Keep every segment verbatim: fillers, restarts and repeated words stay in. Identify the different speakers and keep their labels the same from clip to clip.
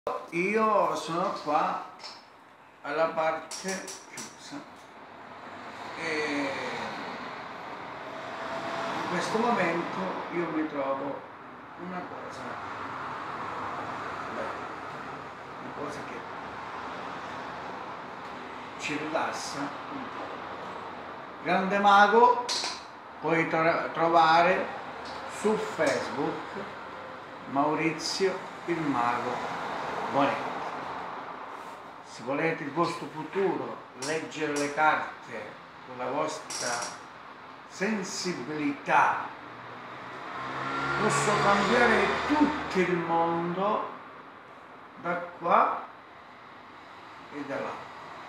Speaker 1: Io sono qua alla parte chiusa e in questo momento io mi trovo una cosa bella, una cosa che ci rilassa un po'. Grande Mago puoi trovare su Facebook Maurizio il Mago Bonetti. Se volete il vostro futuro, leggere le carte con la vostra sensibilità, posso cambiare tutto il mondo da qua e da là.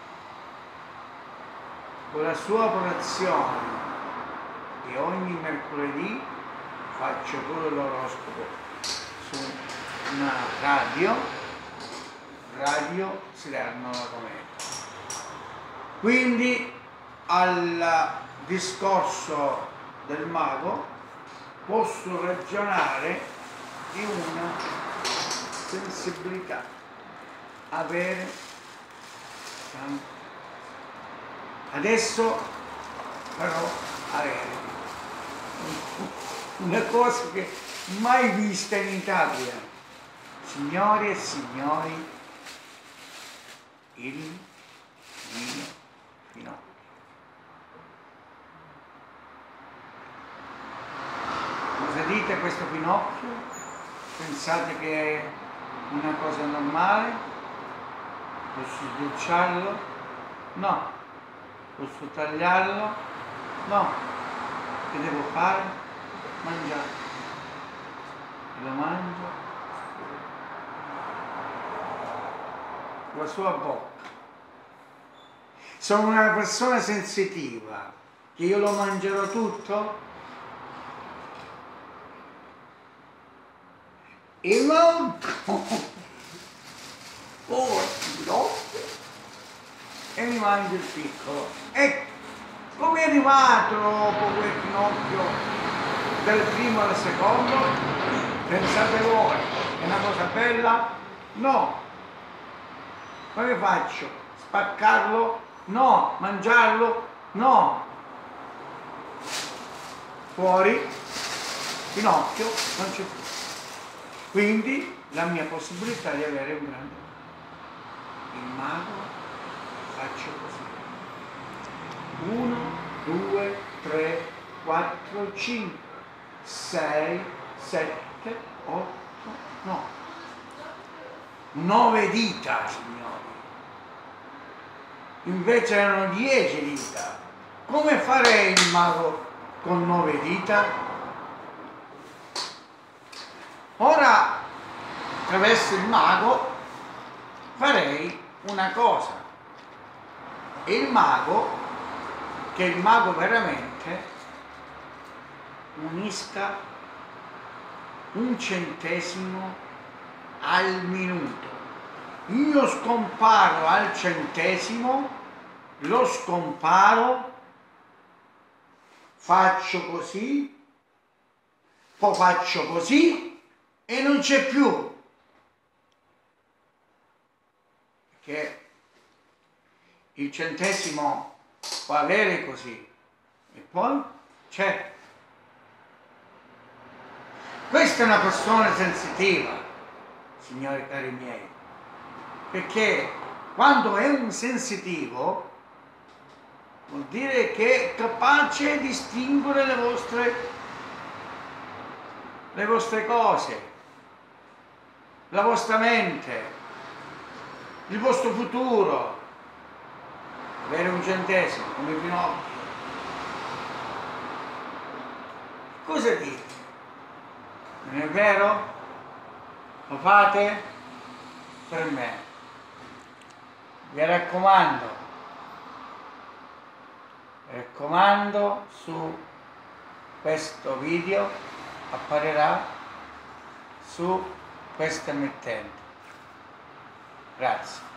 Speaker 1: Con la sua operazione di ogni mercoledì faccio pure l'oroscopo su una radio radio Salerno La Cometa. Quindi al discorso del mago posso ragionare di una sensibilità, avere tanto. Adesso però avere una cosa che mai vista in Italia, signori e signori, il mio Pinocchio. Cosa dite a questo Pinocchio? Pensate che è una cosa normale? Posso sbucciarlo? No. Posso tagliarlo? No. Che devo fare? Mangiare. Lo mangio con la sua bocca. Sono una persona sensitiva, che io lo mangerò tutto? E non oh, no. E mi mangio il piccolo. E come è arrivato dopo quel Pinocchio del primo al secondo? Pensate voi, è una cosa bella? No. Come faccio? Spaccarlo? No. Mangiarlo? No. Fuori Pinocchio non c'è più. Quindi la mia possibilità di avere un grande mago. Il mago faccio così. uno, due, tre, quattro, cinque, sei, sette, otto, nove. nove dita, signori. Invece erano dieci dita. Come farei il mago con nove dita? Ora, attraverso il mago, farei una cosa. E il mago, che il mago veramente, unisca un centesimo al minuto. Io scomparo al centesimo, lo scomparo, faccio così, poi faccio così e non c'è più. Perché il centesimo può avere così e poi c'è. Questa è una persona sensitiva, signori cari miei, perché quando è un sensitivo vuol dire che è capace di distinguere le vostre, le vostre cose, la vostra mente, il vostro futuro. Avere un centesimo come Pinocchio. Cosa dite? Non è vero? Lo fate per me. Vi raccomando, vi raccomando, su questo video apparirà su questa emittente. Grazie.